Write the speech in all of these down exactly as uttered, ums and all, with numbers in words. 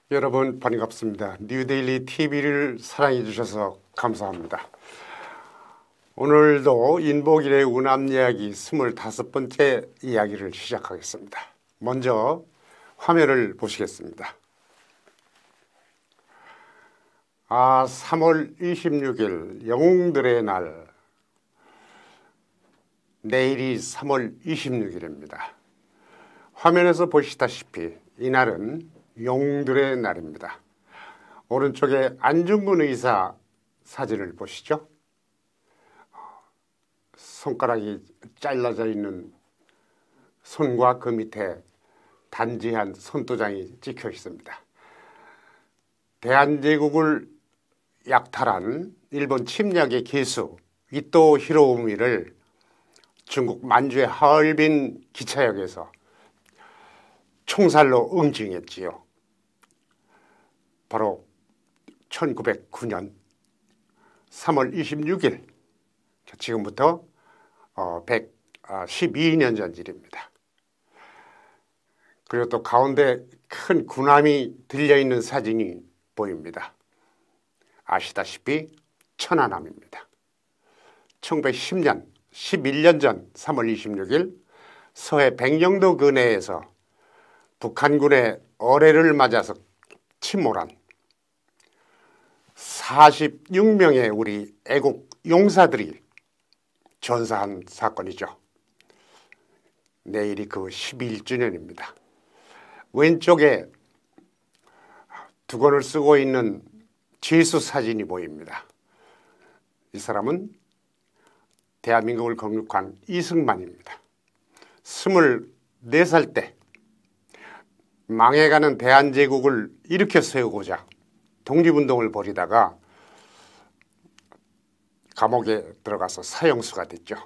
여러분 반갑습니다. 뉴데일리 티비를 사랑해 주셔서 감사합니다. 오늘도 인복일의 운암 이야기 스물다섯 번째 이야기를 시작하겠습니다. 먼저 화면을 보시겠습니다. 아, 삼월 이십육일 영웅들의 날, 내일이 삼월 이십육일입니다. 화면에서 보시다시피 이날은 영웅들의 날입니다. 오른쪽에 안중근 의사 사진을 보시죠. 손가락이 잘라져 있는 손과 그 밑에 단지한 손도장이 찍혀 있습니다. 대한제국을 약탈한 일본 침략의 기수 이토 히로부미를 중국 만주의 하얼빈 기차역에서 총살로 응징했지요. 바로 천구백구년 삼월 이십육일, 지금부터 백십이년 전 일입니다. 그리고 또 가운데 큰 군함이 들려있는 사진이 보입니다. 아시다시피 천안함입니다. 천구백십년, 십일년 전 삼월 이십육일 서해 백령도 근해에서 북한군의 어뢰를 맞아서 침몰한 사십육명의 우리 애국 용사들이 전사한 사건이죠. 내일이 그 십일주년입니다. 왼쪽에 두건을 쓰고 있는 지수 사진이 보입니다. 이 사람은 대한민국을 건국한 이승만입니다. 스물네 살 때 망해가는 대한제국을 일으켜 세우고자 독립운동을 벌이다가 감옥에 들어가서 사형수가 됐죠.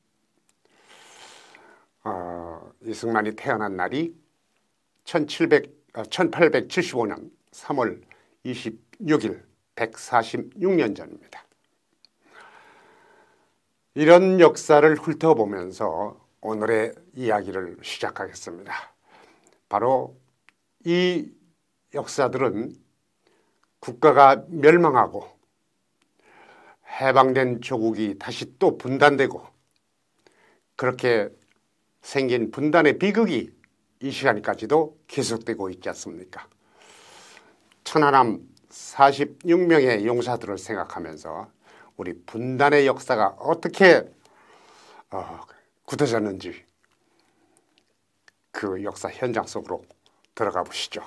어, 이승만이 태어난 날이 천팔백칠십오년 삼월 이십육일 백사십육년 전입니다. 이런 역사를 훑어보면서 오늘의 이야기를 시작하겠습니다. 바로 이 역사들은 국가가 멸망하고 해방된 조국이 다시 또 분단되고 그렇게 생긴 분단의 비극이 이 시간까지도 계속되고 있지 않습니까? 천안함 사십육명의 용사들을 생각하면서 우리 분단의 역사가 어떻게 어, 굳어졌는지 그 역사 현장 속으로 들어가 보시죠.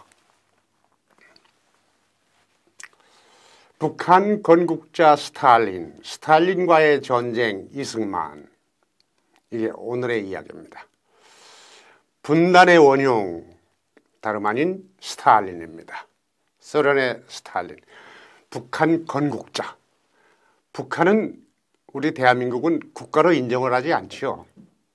북한 건국자 스탈린, 스탈린과의 전쟁 이승만, 이게 오늘의 이야기입니다. 분단의 원흉, 다름 아닌 스탈린입니다. 소련의 스탈린, 북한 건국자. 북한은, 우리 대한민국은 국가로 인정을 하지 않지요.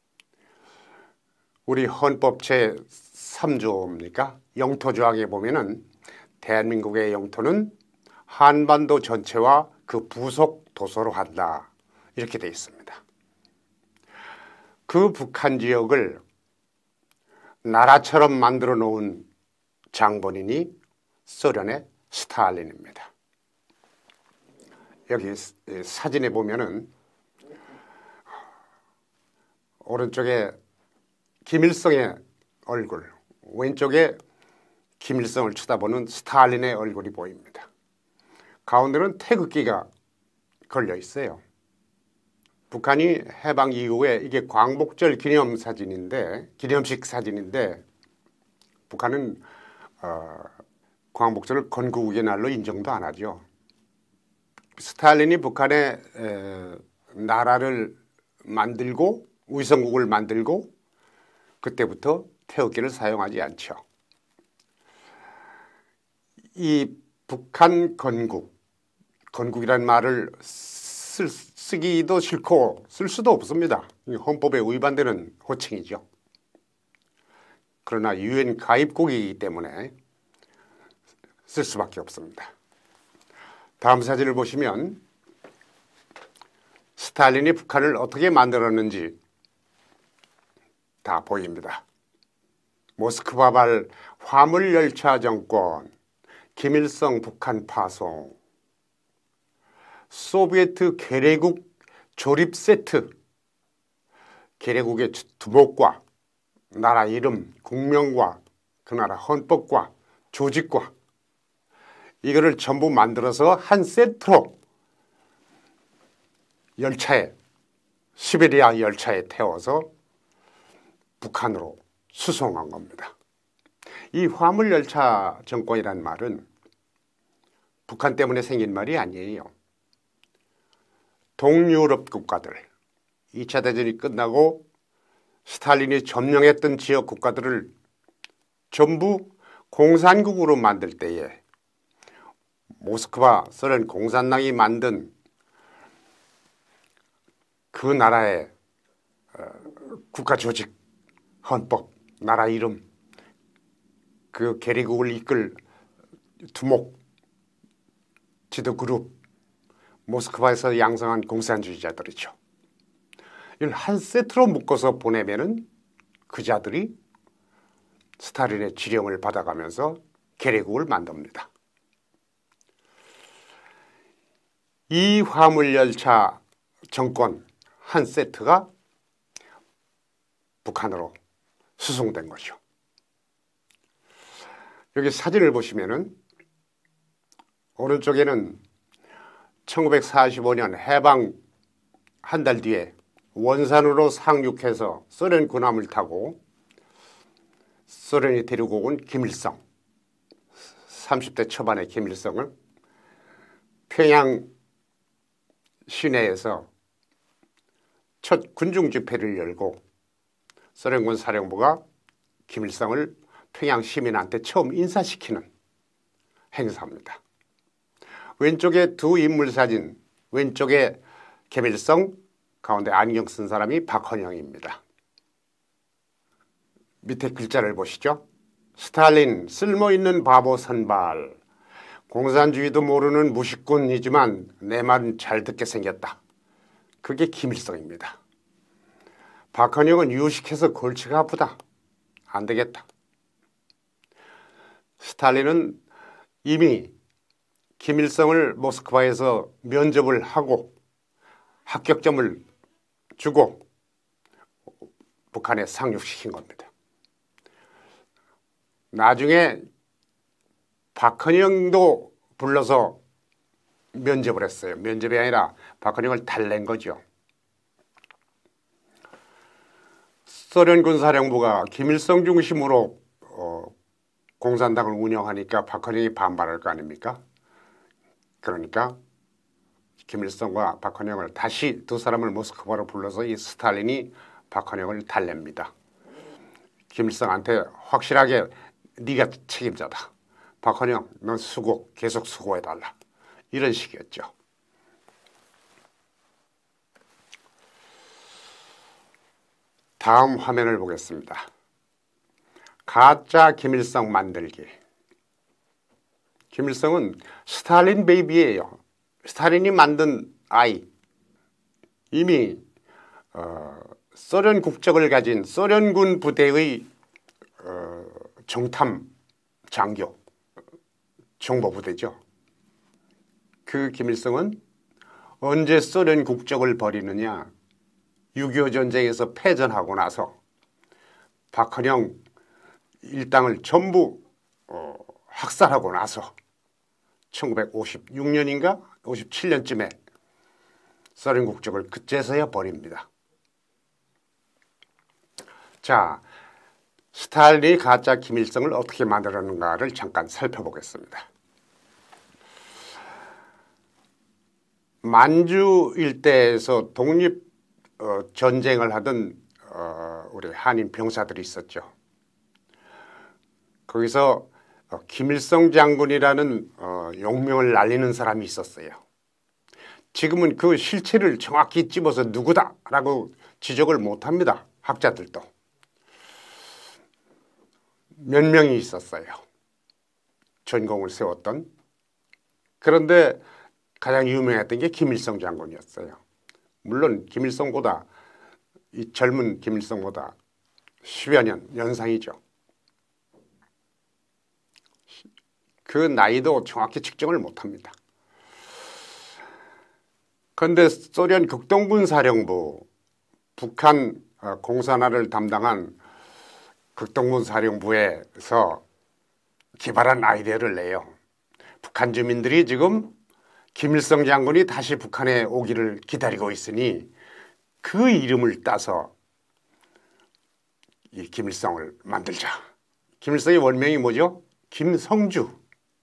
우리 헌법 제삼조입니까? 영토조항에 보면은 대한민국의 영토는 한반도 전체와 그 부속 도서로 한다, 이렇게 되어 있습니다. 그 북한 지역을 나라처럼 만들어 놓은 장본인이 소련의 스탈린입니다. 여기 사진에 보면은 오른쪽에 김일성의 얼굴, 왼쪽에 김일성을 쳐다보는 스탈린의 얼굴이 보입니다. 가운데는 태극기가 걸려 있어요. 북한이 해방 이후에 이게 광복절 기념 사진인데, 기념식 사진인데, 북한은 어, 광복절을 건국의 날로 인정도 안 하죠. 스탈린이 북한의 에, 나라를 만들고 위성국을 만들고 그때부터 태극기를 사용하지 않죠. 이 북한 건국, 건국이라는 말을 쓸, 쓰기도 싫고 쓸 수도 없습니다. 헌법에 위반되는 호칭이죠. 그러나 유엔 가입국이기 때문에 쓸 수밖에 없습니다. 다음 사진을 보시면 스탈린이 북한을 어떻게 만들었는지 다 보입니다. 모스크바발 화물열차 정권, 김일성 북한 파송, 소비에트 괴뢰국 조립 세트, 괴뢰국의 두목과 나라 이름, 국명과 그 나라 헌법과 조직과 이거를 전부 만들어서 한 세트로 열차에, 시베리아 열차에 태워서 북한으로 수송한 겁니다. 이 화물열차 정권이란 말은 북한 때문에 생긴 말이 아니에요. 동유럽 국가들, 이 차 대전이 끝나고 스탈린이 점령했던 지역 국가들을 전부 공산국으로 만들 때에 모스크바 소련 공산당이 만든 그 나라의 국가조직, 헌법, 나라 이름, 그 괴뢰국을 이끌 두목, 지도그룹, 모스크바에서 양성한 공산주의자들이죠. 이걸 한 세트로 묶어서 보내면은 그 자들이 스탈린의 지령을 받아가면서 괴뢰국을 만듭니다. 이 화물열차 정권 한 세트가 북한으로 수송된 거죠. 여기 사진을 보시면은 오른쪽에는 천구백사십오 년 해방 한 달 뒤에 원산으로 상륙해서 소련 군함을 타고 소련이 데리고 온 김일성, 삼십 대 초반의 김일성을 평양 시내에서 첫 군중 집회를 열고 소련군 사령부가 김일성을 평양 시민한테 처음 인사시키는 행사입니다. 왼쪽에 두 인물 사진, 왼쪽에 김일성, 가운데 안경 쓴 사람이 박헌영입니다. 밑에 글자를 보시죠. 스탈린, 쓸모있는 바보 선발. 공산주의도 모르는 무식꾼이지만 내 말은 잘 듣게 생겼다. 그게 김일성입니다. 박헌영은 유식해서 골치가 아프다. 안 되겠다. 스탈린은 이미 김일성을 모스크바에서 면접을 하고 합격점을 주고 북한에 상륙시킨 겁니다. 나중에 박헌영도 불러서 면접을 했어요. 면접이 아니라 박헌영을 달랜 거죠. 소련군 사령부가 김일성 중심으로 어, 공산당을 운영하니까 박헌영이 반발할 거 아닙니까? 그러니까 김일성과 박헌영을 다시 두 사람을 모스크바로 불러서 이 스탈린이 박헌영을 달랩니다. 김일성한테 확실하게 네가 책임자다. 박헌영, 넌 수고, 계속 수고해달라. 이런 식이었죠. 다음 화면을 보겠습니다. 가짜 김일성 만들기. 김일성은 스탈린 베이비예요. 스탈린이 만든 아이. 이미 어, 소련 국적을 가진 소련군 부대의 어, 정탐 장교, 정보부대죠. 그 김일성은 언제 소련 국적을 버리느냐, 육이오 전쟁에서 패전하고 나서 박헌영 일당을 전부 어, 학살하고 나서 천구백오십육 년인가 오십칠 년쯤에 소련 국적을 그제서야 버립니다. 자, 스탈린이 가짜 김일성을 어떻게 만들었는가를 잠깐 살펴보겠습니다. 만주 일대에서 독립 어, 전쟁을 하던 어, 우리 한인 병사들이 있었죠. 거기서 어, 김일성 장군이라는 어, 용명을 날리는 사람이 있었어요. 지금은 그 실체를 정확히 집어서 누구다라고 지적을 못합니다. 학자들도. 몇 명이 있었어요. 전공을 세웠던. 그런데 가장 유명했던 게 김일성 장군이었어요. 물론 김일성보다, 이 젊은 김일성보다 십여 년 연상이죠. 그 나이도 정확히 측정을 못합니다. 그런데 소련 극동군 사령부, 북한 공산화를 담당한 극동군 사령부에서 기발한 아이디어를 내요. 북한 주민들이 지금 김일성 장군이 다시 북한에 오기를 기다리고 있으니 그 이름을 따서 이 김일성을 만들자. 김일성의 원명이 뭐죠? 김성주.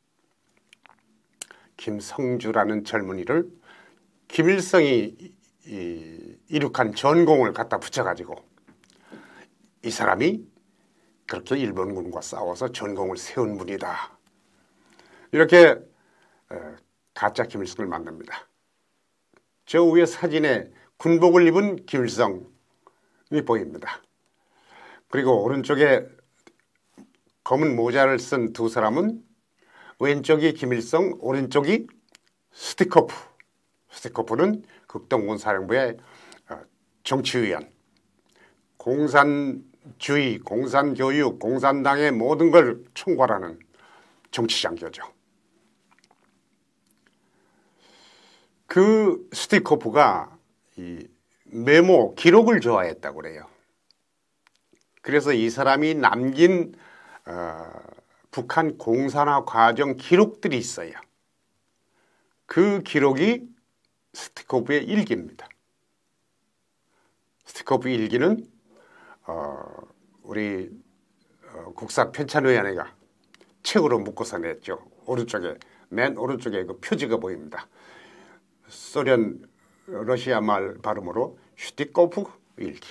김성주라는 젊은이를 김일성이 이룩한 전공을 갖다 붙여가지고 이 사람이 그렇게 일본군과 싸워서 전공을 세운 분이다. 이렇게 가짜 김일성을 만듭니다. 저 위에 사진에 군복을 입은 김일성이 보입니다. 그리고 오른쪽에 검은 모자를 쓴 두 사람은 왼쪽이 김일성, 오른쪽이 스티코프. 스티코프는 극동군 사령부의 정치위원. 공산주의, 공산교육, 공산당의 모든 걸 총괄하는 정치장교죠. 그 스티코프가 이 메모, 기록을 좋아했다고 그래요. 그래서 이 사람이 남긴 어, 북한 공산화 과정 기록들이 있어요. 그 기록이 스티코프의 일기입니다. 스티코프 일기는 어, 우리 어, 국사편찬위원회가 책으로 묶어서 냈죠. 오른쪽에, 맨 오른쪽에 그 표지가 보입니다. 소련 러시아 말 발음으로 슈티코프 일기.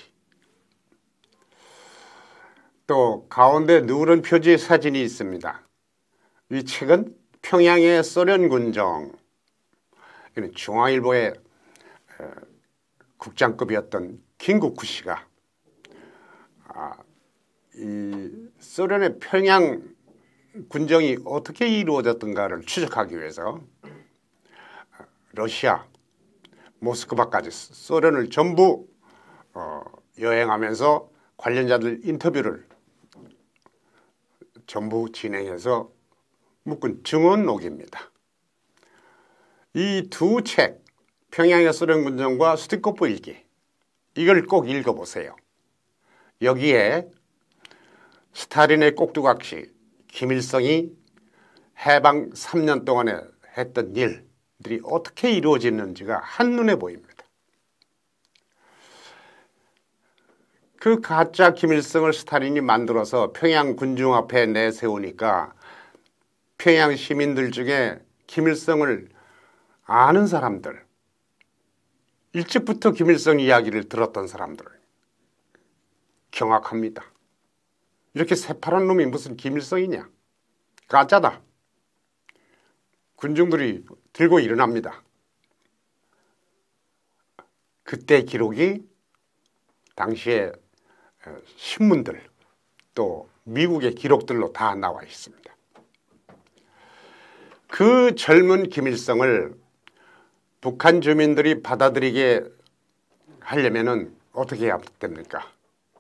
또 가운데 누런 표지 사진이 있습니다. 이 책은 평양의 소련 군정, 이는 중앙일보의 국장급이었던 김국구 씨가 아, 이 소련의 평양 군정이 어떻게 이루어졌던가를 추적하기 위해서 러시아, 모스크바까지 소련을 전부 어, 여행하면서 관련자들 인터뷰를 전부 진행해서 묶은 증언록입니다. 이 두 책, 평양의 소련 군정과 스티코프 일기, 이걸 꼭 읽어보세요. 여기에 스탈린의 꼭두각시 김일성이 해방 삼 년 동안에 했던 일들이 어떻게 이루어지는지가 한눈에 보입니다. 그 가짜 김일성을 스탈린이 만들어서 평양 군중 앞에 내세우니까 평양 시민들 중에 김일성을 아는 사람들, 일찍부터 김일성 이야기를 들었던 사람들 경악합니다. 이렇게 새파란 놈이 무슨 김일성이냐? 가짜다. 군중들이 들고 일어납니다. 그때 기록이 당시에 신문들 또 미국의 기록들로 다 나와 있습니다. 그 젊은 김일성을 북한 주민들이 받아들이게 하려면은 어떻게 해야 됩니까?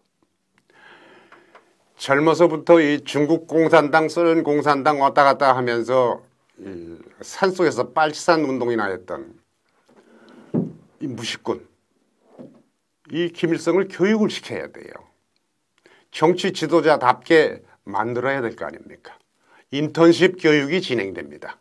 젊어서부터 이 중국 공산당, 소련 공산당 왔다 갔다 하면서 이 산속에서 빨치산 운동이나 했던 이 무식군, 이 김일성을 교육을 시켜야 돼요. 정치 지도자답게 만들어야 될 거 아닙니까? 인턴십 교육이 진행됩니다.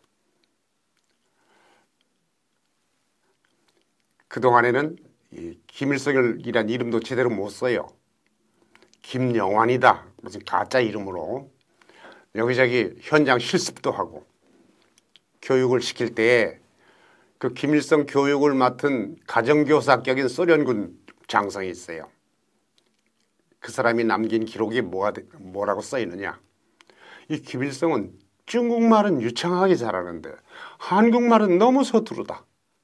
그동안에는 이 김일성이란 이름도 제대로 못 써요. 김영환이다, 무슨 가짜 이름으로 여기저기 현장 실습도 하고 교육을 시킬 때에 그 김일성 교육을 맡은 가정교사격인 소련군 장성이 있어요. 그 사람이 남긴 기록이 뭐가, 뭐라고 써 있느냐? 이 김일성은 중국말은 유창하게 잘하는데 한국말은 너무 서투르다.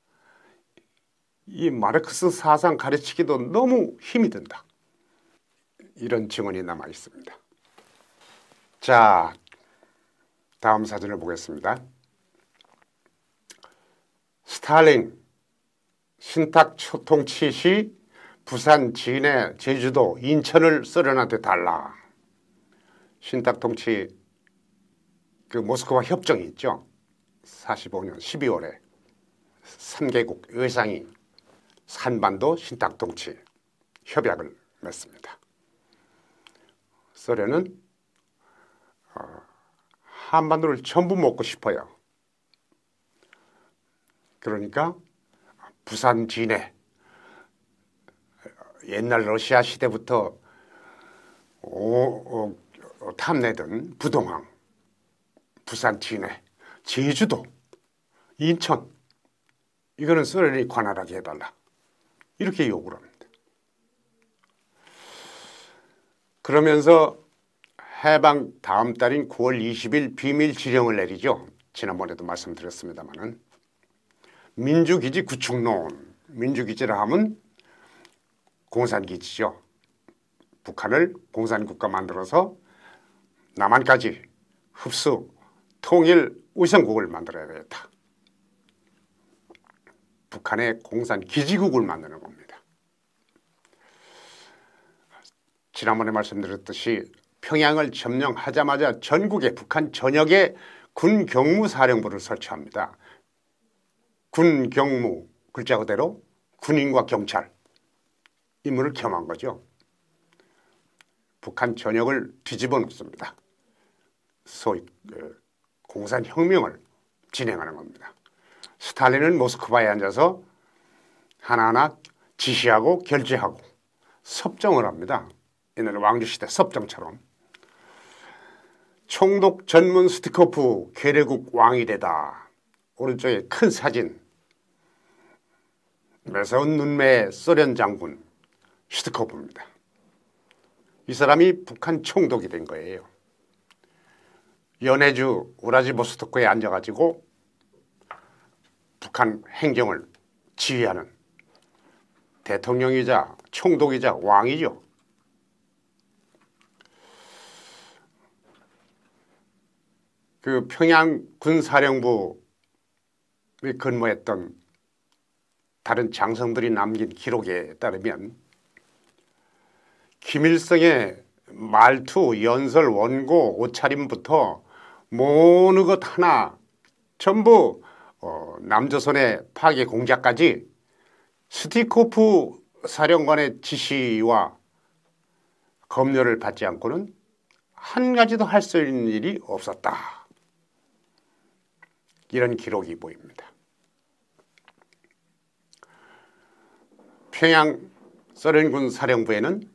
이 마르크스 사상 가르치기도 너무 힘이 든다. 이런 증언이 남아 있습니다. 자, 다음 사진을 보겠습니다. 스탈린 신탁 통치 시 부산, 진해, 제주도, 인천을 소련한테 달라. 신탁 통치 그 모스크바 협정이 있죠. 사십오 년 십이월에 삼 개국 의상이 한반도 신탁통치 협약을 맺습니다. 소련은 어, 한반도를 전부 먹고 싶어요. 그러니까 부산 진해, 옛날 러시아 시대부터 오, 오, 탐내던 부동항, 부산 진해, 제주도, 인천, 이거는 소련이 관할하게 해달라, 이렇게 요구를 합니다. 그러면서 해방 다음 달인 구월 이십일 비밀 지령을 내리죠. 지난번에도 말씀드렸습니다마는 민주기지 구축론, 민주기지라 하면 공산기지죠. 북한을 공산국가 만들어서 남한까지 흡수, 통일 우선국을 만들어야 되겠다. 북한의 공산기지국을 만드는 겁니다. 지난번에 말씀드렸듯이 평양을 점령하자마자 전국에 북한 전역에 군경무사령부를 설치합니다. 군경무, 글자 그대로 군인과 경찰, 임무를 겸한 거죠. 북한 전역을 뒤집어 놓습니다. 소위 공산혁명을 진행하는 겁니다. 스탈린은 모스크바에 앉아서 하나하나 지시하고 결제하고 섭정을 합니다. 옛날에 왕조시대 섭정처럼. 총독 전문 스티코프 괴뢰국 왕이 되다. 오른쪽에 큰 사진, 매서운 눈매의 소련 장군 스티코프입니다. 이 사람이 북한 총독이 된 거예요. 연해주 우라지보스토크에 앉아가지고 북한 행정을 지휘하는 대통령이자 총독이자 왕이죠. 그 평양 군사령부에 근무했던 다른 장성들이 남긴 기록에 따르면 김일성의 말투, 연설, 원고, 옷차림부터 모든 것 하나 전부 어, 남조선의 파괴 공작까지 스티코프 사령관의 지시와 검열을 받지 않고는 한 가지도 할 수 있는 일이 없었다. 이런 기록이 보입니다. 평양 소련군 사령부에는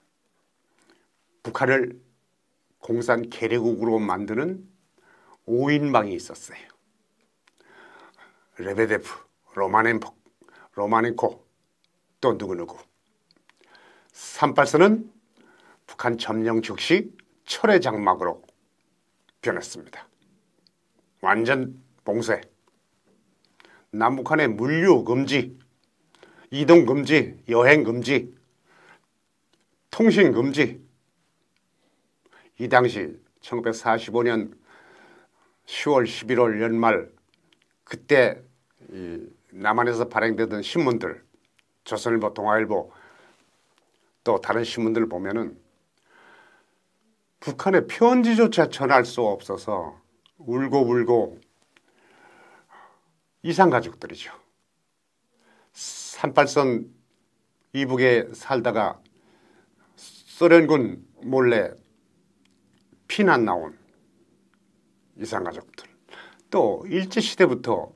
북한을 공산 괴뢰국으로 만드는 오 인방이 있었어요. 레베데프, 로마넨코, 로마넨코, 또 누구누구. 삼팔선은 북한 점령 즉시 철의 장막으로 변했습니다. 완전 봉쇄. 남북한의 물류 금지, 이동 금지, 여행 금지, 통신 금지. 이 당시 천구백사십오 년 시월 십일월 연말, 그때 이 남한에서 발행되던 신문들, 조선일보, 동아일보 또 다른 신문들을 보면은 북한에 편지조차 전할 수 없어서 울고 불고 이산가족들이죠. 삼팔선 이북에 살다가 소련군 몰래 피난 나온 이산가족들, 또 일제시대부터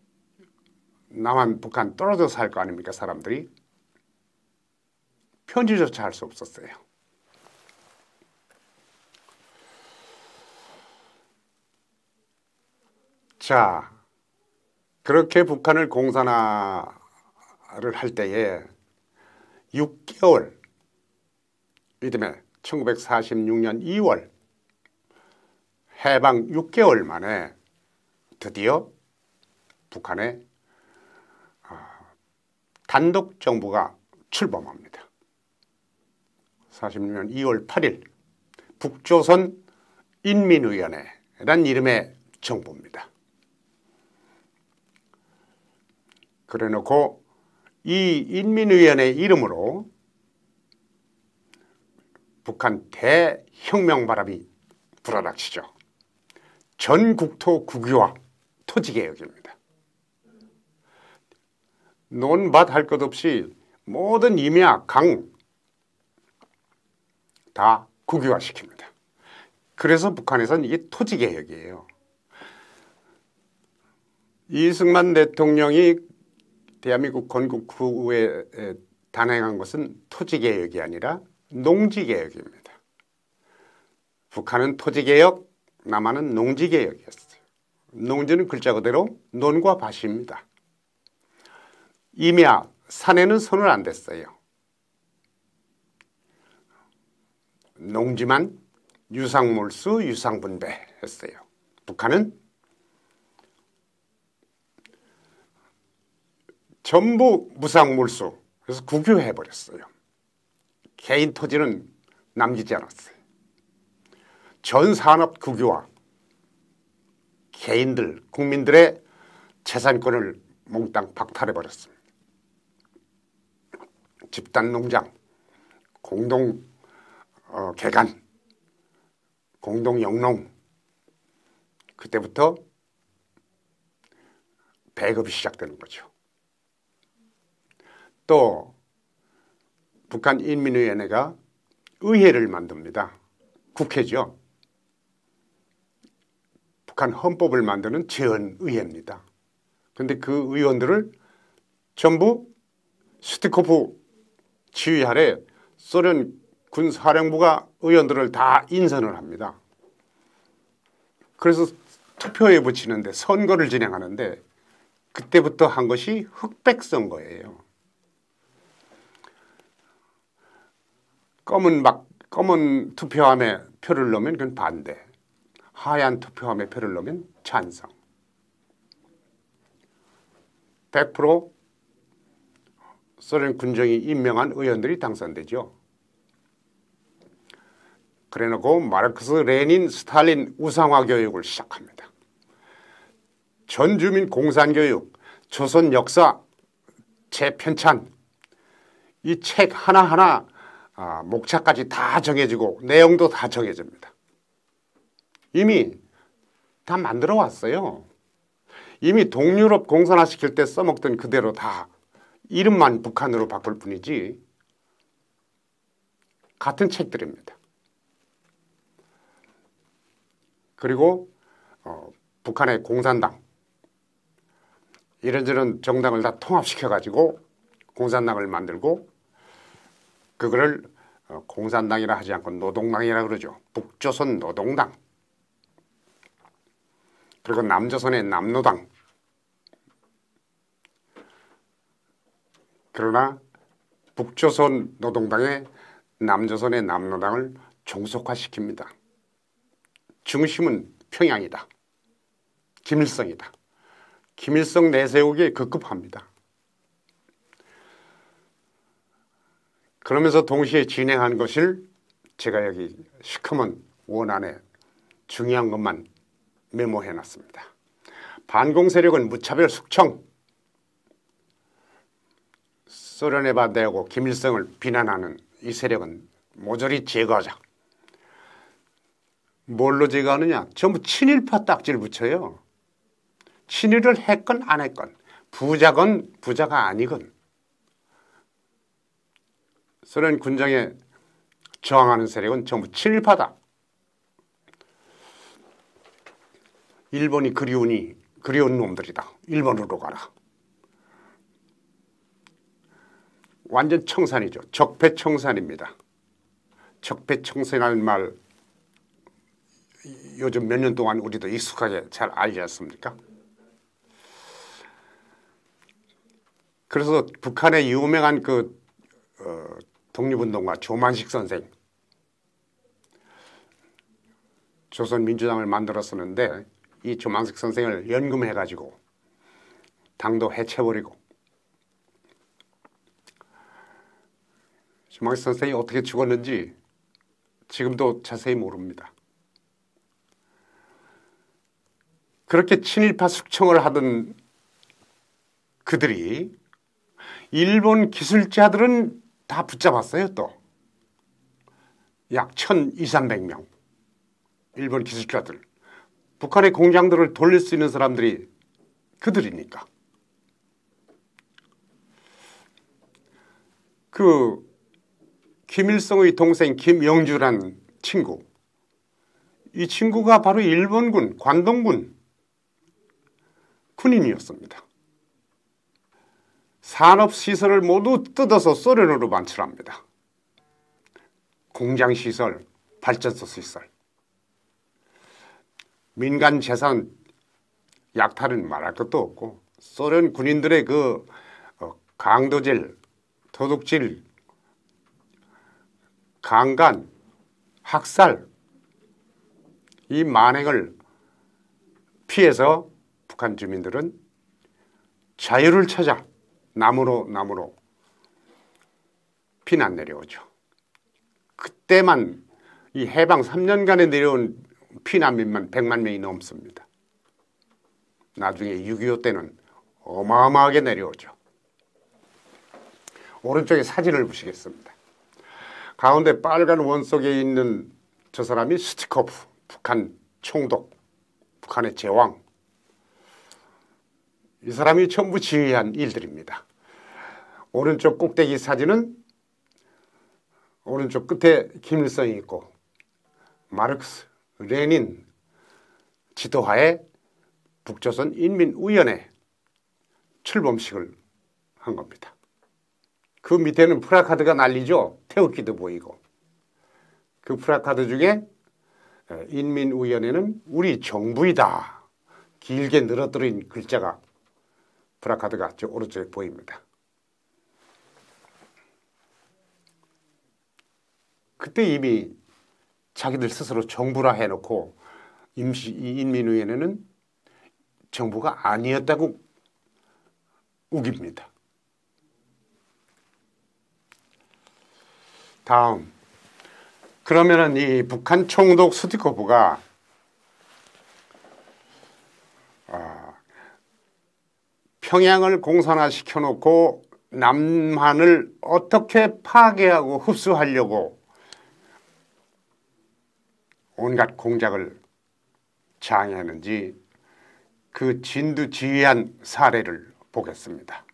남한 북한 떨어져 살 거 아닙니까? 사람들이 편지조차 할 수 없었어요. 자, 그렇게 북한을 공산화를 할 때에 육 개월, 이듬해 천구백사십육 년 이월 해방 육 개월 만에 드디어 북한의 단독 정부가 출범합니다. 사십육 년 이월 팔일 북조선 인민위원회란 이름의 정부입니다. 그래놓고 이 인민위원회 이름으로 북한 대혁명 바람이 불어닥치죠. 전국토 국유화 토지개혁입니다. 논밭 할 것 없이 모든 임야, 강 다 국유화시킵니다. 그래서 북한에서는 이게 토지개혁이에요. 이승만 대통령이 대한민국 건국 후에 단행한 것은 토지개혁이 아니라 농지개혁입니다. 북한은 토지개혁, 남한은 농지개혁이었어요. 농지는 글자 그대로 논과 밭입니다. 임야, 산에는 손을 안 댔어요. 농지만 유상몰수, 유상분배했어요. 북한은 전부 무상몰수, 그래서 국유해버렸어요. 개인 토지는 남기지 않았어요. 전 산업 국유화, 개인들, 국민들의 재산권을 몽땅 박탈해버렸습니다. 집단 농장, 공동 어, 개간, 공동 영농, 그때부터 배급이 시작되는 거죠. 또 북한 인민위원회가 의회를 만듭니다. 국회죠. 북한 헌법을 만드는 재헌의회입니다. 그런데 그 의원들을 전부 스티코프 지휘 아래 소련 군사령부가 의원들을 다 인선을 합니다. 그래서 투표에 붙이는데, 선거를 진행하는데 그때부터 한 것이 흑백선거예요. 검은 막 검은 투표함에 표를 넣으면 그건 반대, 하얀 투표함에 표를 넣으면 찬성. 백 퍼센트 소련 군정이 임명한 의원들이 당선되죠. 그래놓고 마르크스, 레닌, 스탈린 우상화 교육을 시작합니다. 전주민 공산교육, 조선 역사 재편찬, 이 책 하나하나 아, 목차까지 다 정해지고 내용도 다 정해집니다. 이미 다 만들어 왔어요. 이미 동유럽 공산화 시킬 때 써먹던 그대로 다 이름만 북한으로 바꿀 뿐이지 같은 책들입니다. 그리고 어, 북한의 공산당, 이런저런 정당을 다 통합시켜가지고 공산당을 만들고, 그거를 어, 공산당이라 하지 않고 노동당이라 그러죠. 북조선 노동당. 그리고 남조선의 남노당. 그러나 북조선 노동당의 남조선의 남노당을 종속화시킵니다. 중심은 평양이다. 김일성이다. 김일성 내세우기에 급급합니다. 그러면서 동시에 진행한 것을 제가 여기 시커먼 원안에 중요한 것만 메모해놨습니다. 반공세력은 무차별 숙청, 소련에 반대하고 김일성을 비난하는 이 세력은 모조리 제거하자. 뭘로 제거하느냐? 전부 친일파 딱지를 붙여요. 친일을 했건 안 했건, 부자건 부자가 아니건, 소련 군정에 저항하는 세력은 전부 친일파다. 일본이 그리우니 그리운 놈들이다. 일본으로 가라. 완전 청산이죠. 적폐청산입니다. 적폐청산이라는 말 요즘 몇 년 동안 우리도 익숙하게 잘 알지 않습니까? 그래서 북한의 유명한 그 어, 독립운동가 조만식 선생, 조선민주당을 만들었었는데 이 조만식 선생을 연금해가지고 당도 해체버리고, 조만식 선생이 어떻게 죽었는지 지금도 자세히 모릅니다. 그렇게 친일파 숙청을 하던 그들이 일본 기술자들은 다 붙잡았어요. 또 약 천이삼백 명 일본 기술자들, 북한의 공장들을 돌릴 수 있는 사람들이 그들이니까. 그 김일성의 동생 김영주란 친구, 이 친구가 바로 일본군 관동군 군인이었습니다. 산업시설을 모두 뜯어서 소련으로 반출합니다. 공장시설, 발전소 시설, 민간 재산 약탈은 말할 것도 없고, 소련 군인들의 그 강도질, 도둑질, 강간, 학살, 이 만행을 피해서 북한 주민들은 자유를 찾아 남으로 남으로 피난 내려오죠. 그때만 이 해방 삼 년간에 내려온 피난민만 백만 명이 넘습니다. 나중에 육이오 때는 어마어마하게 내려오죠. 오른쪽에 사진을 보시겠습니다. 가운데 빨간 원 속에 있는 저 사람이 스티코프, 북한 총독, 북한의 제왕. 이 사람이 전부 지휘한 일들입니다. 오른쪽 꼭대기 사진은 오른쪽 끝에 김일성이 있고 마르크스, 레닌 지도하에 북조선 인민위원회 출범식을 한 겁니다. 그 밑에는 플래카드가 날리죠. 태극기도 보이고. 그 플래카드 중에 인민위원회는 우리 정부이다. 길게 늘어뜨린 글자가 플래카드가 저 오른쪽에 보입니다. 그때 이미 자기들 스스로 정부라 해놓고 임시 이 인민위원회는 정부가 아니었다고 우깁니다. 다음, 그러면은 이 북한 총독 스티코프가 아, 평양을 공산화시켜 놓고 남한을 어떻게 파괴하고 흡수하려고 온갖 공작을 장애하는지 그 진두지휘한 사례를 보겠습니다.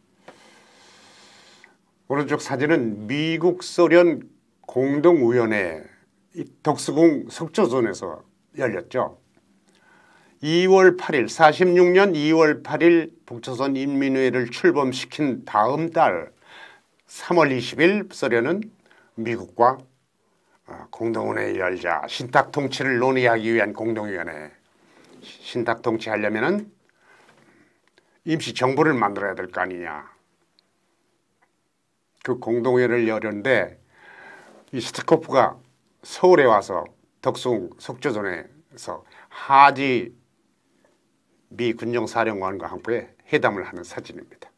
오른쪽 사진은 미국 소련 공동위원회 덕수궁 석조존에서 열렸죠. 이월 팔일, 사십육 년 이월 팔일 북조선 인민회를 출범시킨 다음 달 삼월 이십일 소련은 미국과 공동위원회 열자, 신탁 통치를 논의하기 위한 공동위원회. 신탁 통치하려면은 임시 정부를 만들어야 될 거 아니냐. 그 공동회의를 열었는데 이 스티코프가 서울에 와서 덕수궁 석조존에서 하지 미 군정사령관과 함께 회담을 하는 사진입니다.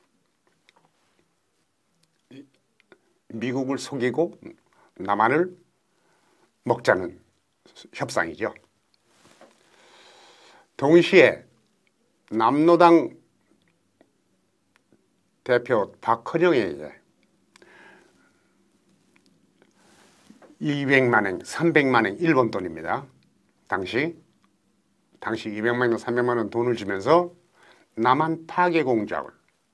미국을 속이고 남한을 먹자는 협상이죠. 동시에 남노당 대표 박헌영에게 이백만 원, 삼백만 원 일본 돈입니다. 당시 당시 이백만 원, 삼백만 원 돈을 주면서 남한 파괴 공작을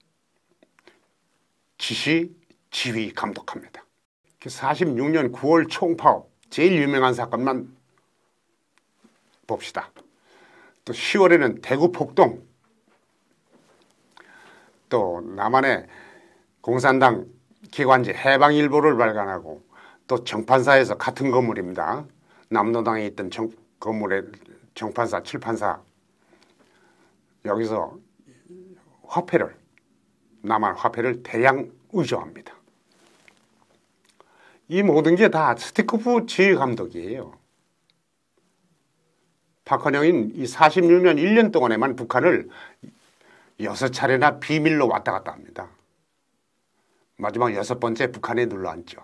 지시, 지휘, 감독합니다. 사십육 년 구월 총파업 제일 유명한 사건만 봅시다. 또 시월에는 대구 폭동, 또 남한의 공산당 기관지 해방일보를 발간하고 또 정판사에서 같은 건물입니다. 남노당에 있던 정, 건물의 정판사, 칠판사 여기서 화폐를 남한 화폐를 대량 의조합니다. 이 모든 게 다 스티코프 지휘 감독이에요. 박헌영은 이 사십육 년 일 년 동안에만 북한을 여섯 차례나 비밀로 왔다 갔다 합니다. 마지막 여섯 번째 북한에 눌러앉죠.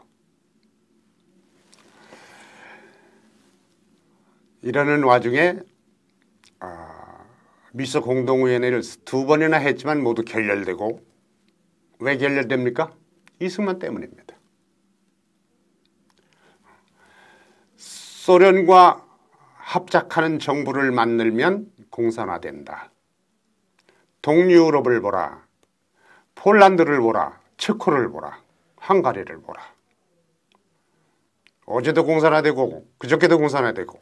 이러는 와중에 아, 미소 공동위원회를 두 번이나 했지만 모두 결렬되고, 왜 결렬됩니까? 이승만 때문입니다. 소련과 합작하는 정부를 만들면 공산화된다. 동유럽을 보라. 폴란드를 보라. 체코를 보라. 헝가리를 보라. 어제도 공산화되고 그저께도 공산화되고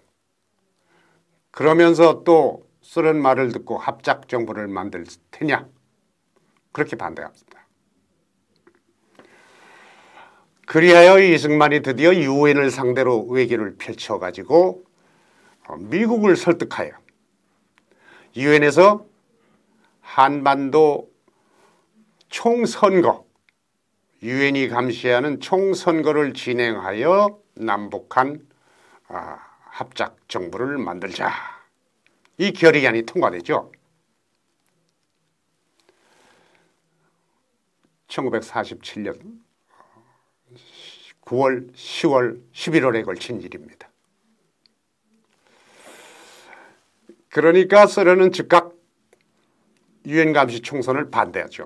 그러면서 또 쓰는 말을 듣고 합작 정부를 만들 테냐? 그렇게 반대합니다. 그리하여 이승만이 드디어 유엔을 상대로 외교를 펼쳐가지고 미국을 설득하여 유엔에서 한반도 총선거, 유엔이 감시하는 총선거를 진행하여 남북한 아, 합작 정부를 만들자. 이 결의안이 통과되죠. 천구백사십칠 년 구월, 시월, 십일월에 걸친 일입니다. 그러니까 소련은 즉각 유엔 감시 총선을 반대하죠.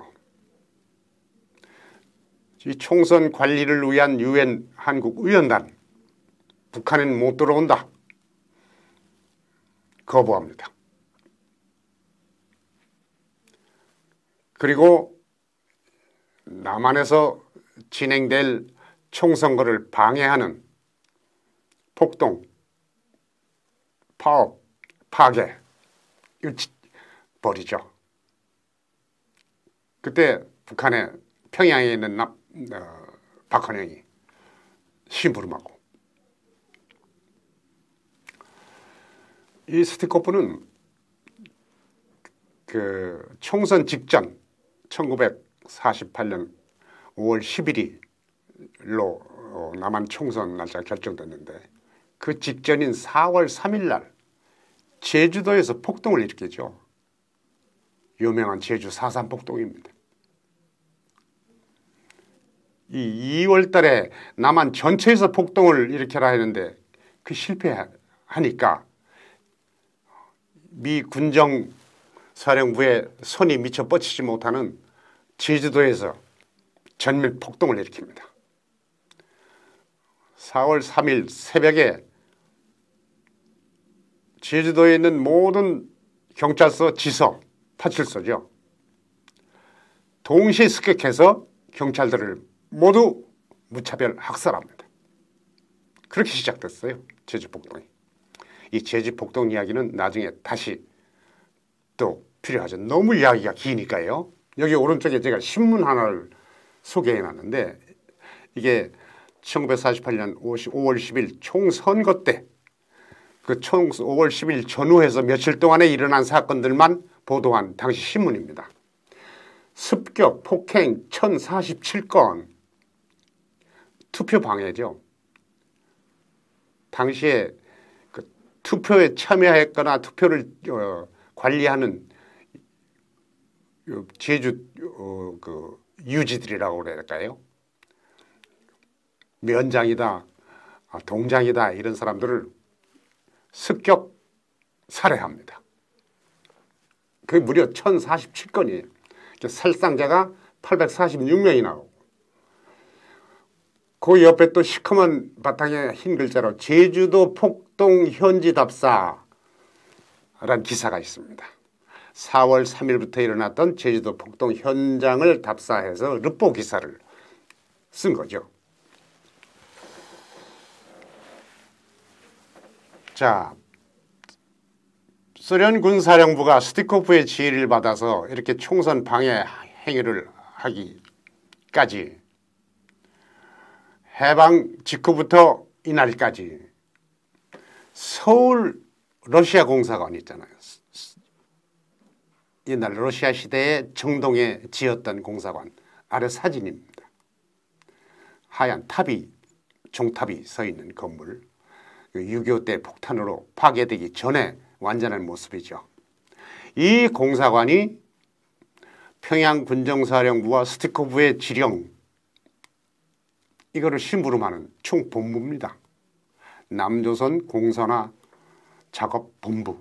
이 총선 관리를 위한 유엔 한국 의원단, 북한은 못 들어온다. 거부합니다. 그리고 남한에서 진행될 총선거를 방해하는 폭동, 파업, 파괴 이거 벌이죠. 그때 북한의 평양에 있는 납, 어, 박헌영이 심부름하고 이 스티코프는 그 총선 직전 천구백사십팔 년 오월 십일일로 어, 남한 총선 날짜가 결정됐는데 그 직전인 사월 삼일 날 제주도에서 폭동을 일으키죠. 유명한 제주 사삼 폭동입니다. 이 이월 달에 남한 전체에서 폭동을 일으켜라 했는데 그 실패하니까 미 군정사령부의 손이 미처 뻗치지 못하는 제주도에서 전면 폭동을 일으킵니다. 사월 삼일 새벽에 제주도에 있는 모든 경찰서, 지서, 파출소죠. 동시에 습격해서 경찰들을 모두 무차별 학살합니다. 그렇게 시작됐어요. 제주폭동이. 이 제주폭동 이야기는 나중에 다시 또 필요하죠. 너무 이야기가 기니까요. 여기 오른쪽에 제가 신문 하나를 소개해놨는데 이게 천구백사십팔 년 오월 십일 총선거 때 그 총 오월 십일 전후해서 며칠 동안에 일어난 사건들만 보도한 당시 신문입니다. 습격, 폭행 천사십칠 건, 투표 방해죠. 당시에 그 투표에 참여했거나 투표를 어, 관리하는 제주 어, 그 유지들이라고 그래야 될까요? 면장이다, 동장이다 이런 사람들을 습격 살해합니다. 그게 무려 천사십칠 건이에요. 살상자가 팔백사십육 명이 나오고 그 옆에 또 시커먼 바탕에 흰 글자로 제주도 폭동 현지 답사라는 기사가 있습니다. 사월 삼일부터 일어났던 제주도 폭동 현장을 답사해서 르포 기사를 쓴 거죠. 자, 소련 군사령부가 스티코프의 지휘를 받아서 이렇게 총선 방해 행위를 하기까지 해방 직후부터 이날까지 서울 러시아 공사관 있잖아요. 옛날 러시아 시대에 정동에 지었던 공사관 아래 사진입니다. 하얀 탑이 종탑이 서 있는 건물, 육이오 때 폭탄으로 파괴되기 전에 완전한 모습이죠. 이 공사관이 평양 군정사령부와 스티코프의 지령 이거를 심부름하는 총본부입니다. 남조선 공산화 작업본부.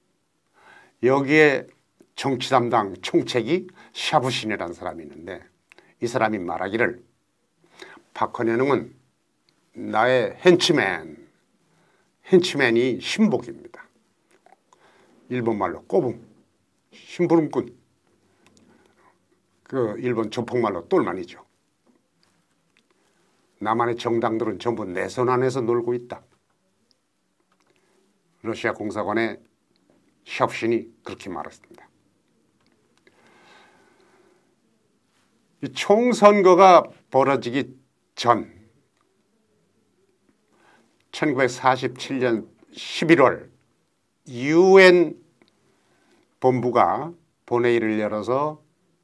여기에 정치 담당 총책이 샤부신이라는 사람이 있는데 이 사람이 말하기를 박헌영은 나의 henchman, henchman이 신복입니다. 일본말로 꼬붕, 심부름꾼. 그 일본 조폭말로 똘만이죠. 남한의 정당들은 전부 내 손 안에서 놀고 있다. 러시아 공사관의 샵신이 그렇게 말했습니다. 이 총선거가 벌어지기 전 천구백사십칠 년 십일월 유엔 본부가 본회의를 열어서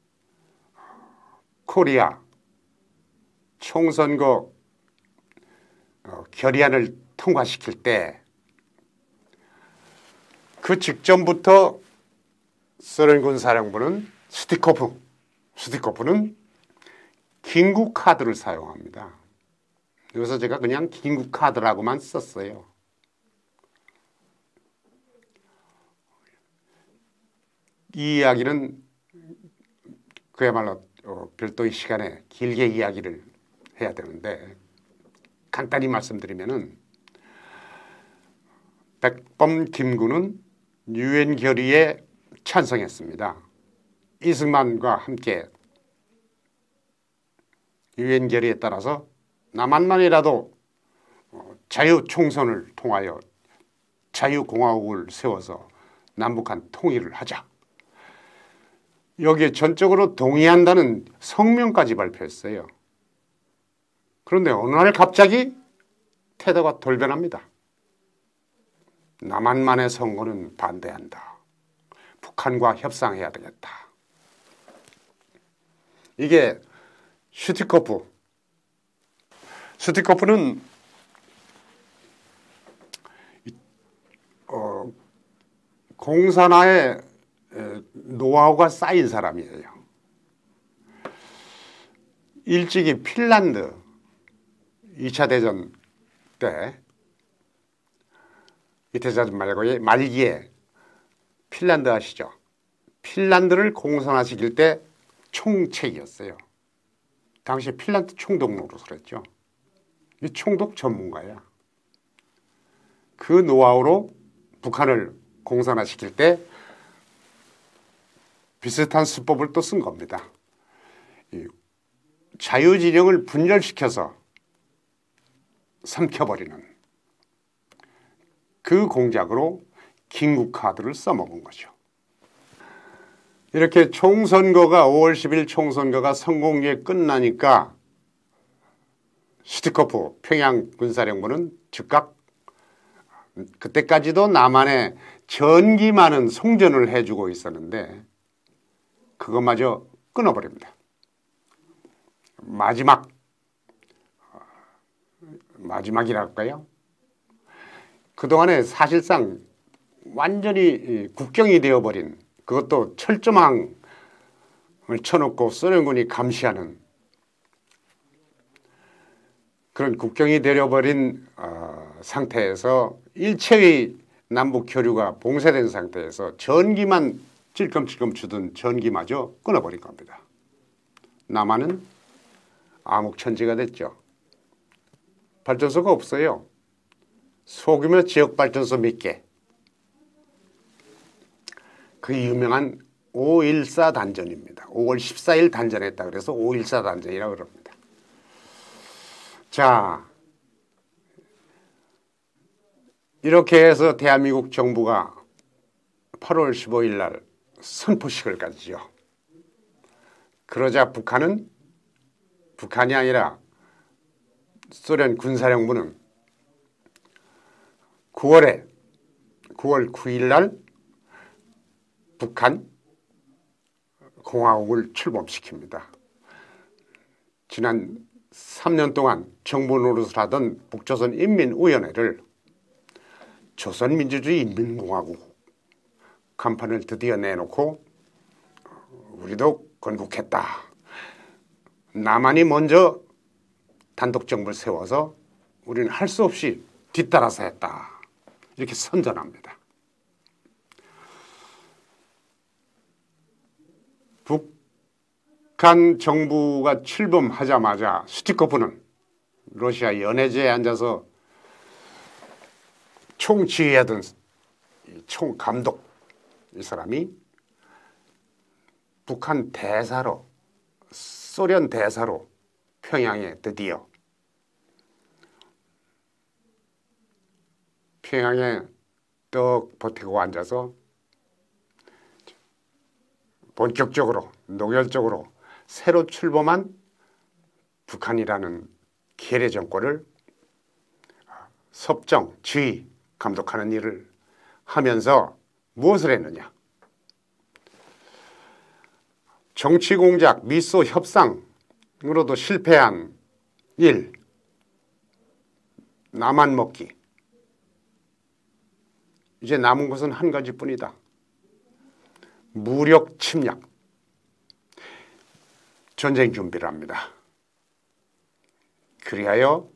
코리아 총선거 결의안을 통과시킬 때 그 직전부터 소련군 사령부는 스티코프, 스티코프는 긴급 카드를 사용합니다. 그래서 제가 그냥 긴급 카드라고만 썼어요. 이 이야기는 그야말로 별도의 시간에 길게 이야기를 해야 되는데 간단히 말씀드리면은 백범 김구는 유엔 결의에 찬성했습니다. 이승만과 함께 유엔 결의에 따라서 남한만이라도 자유총선을 통하여 자유공화국을 세워서 남북한 통일을 하자. 여기에 전적으로 동의한다는 성명까지 발표했어요. 그런데 어느 날 갑자기 태도가 돌변합니다. 남한만의 선거는 반대한다. 북한과 협상해야 되겠다. 이게 슈티코프. 슈티코프는 어, 공산화의 노하우가 쌓인 사람이에요. 일찍이 핀란드 이 차 대전 때 이 차 대전 말고 말기에 핀란드 아시죠? 핀란드를 공산화시킬 때 총책이었어요. 당시 핀란드 총독 노릇을 했죠. 이 총독 전문가야. 그 노하우로 북한을 공산화시킬 때 비슷한 수법을 또 쓴 겁니다. 이 자유진영을 분열시켜서 삼켜버리는 그 공작으로 긴급카드를 써먹은 거죠. 이렇게 총선거가 오월 십일 총선거가 성공리에 끝나니까 슈티코프 평양 군사령부는 즉각 그때까지도 남한에 전기 많은 송전을 해주고 있었는데 그것마저 끊어버립니다. 마지막 마지막이랄까요? 그동안에 사실상 완전히 국경이 되어버린 그것도 철조망을 쳐놓고 소련군이 감시하는 그런 국경이 되어버린 어, 상태에서 일체의 남북 교류가 봉쇄된 상태에서 전기만 찔끔찔끔 주던 전기마저 끊어버린 겁니다. 남한은 암흑천지가 됐죠. 발전소가 없어요. 소규모 지역발전소 몇 개. 그 유명한 오일사 단전입니다. 오월 십사일 단전했다 그래서 오일사 단전이라고 그럽니다. 자, 이렇게 해서 대한민국 정부가 팔월 십오일 날 선포식을 가지죠. 그러자 북한은 북한이 아니라 소련 군사령부는 구월에 구월 구일 날 북한 공화국을 출범시킵니다. 지난 삼 년 동안 정부 노릇을 하던 북조선 인민위원회를 조선민주주의 인민공화국 간판을 드디어 내놓고 우리도 건국했다. 남한이 먼저 단독정부를 세워서 우리는 할 수 없이 뒤따라서 했다. 이렇게 선전합니다. 북한 정부가 출범하자마자 슈티코프는 러시아 연해제에 앉아서 총지휘하던 총감독 이 사람이 북한 대사로 소련 대사로 평양에 드디어 평양에 떡 버티고 앉아서 본격적으로 노골적으로 새로 출범한 북한이라는 괴뢰 정권을 섭정, 지휘, 감독하는 일을 하면서 무엇을 했느냐? 정치 공작, 미소 협상으로도 실패한 일, 나만 먹기. 이제 남은 것은 한 가지뿐이다. 무력 침략. 전쟁 준비를 합니다. 그리하여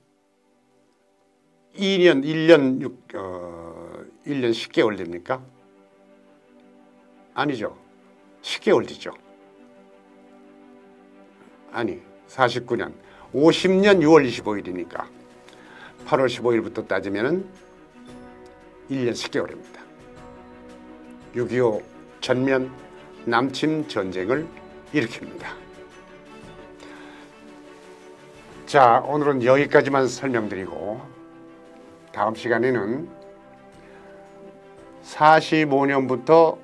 이 년, 일 년, 육, 어, 일 년 십 개월 됩니까? 아니죠. 십 개월 뒤죠. 아니, 사십구 년, 오십 년 유월 이십오일이니까 팔월 십오일부터 따지면은 일 년 십 개월입니다. 육이오 전면 남침 전쟁을 일으킵니다. 자, 오늘은 여기까지만 설명드리고 다음 시간에는 사십오 년부터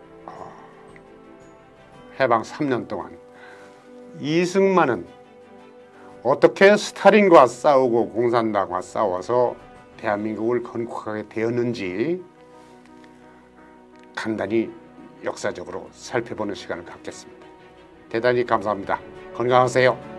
해방 삼 년 동안 이승만은 어떻게 스탈린과 싸우고 공산당과 싸워서 대한민국을 건국하게 되었는지 간단히 역사적으로 살펴보는 시간을 갖겠습니다. 대단히 감사합니다. 건강하세요.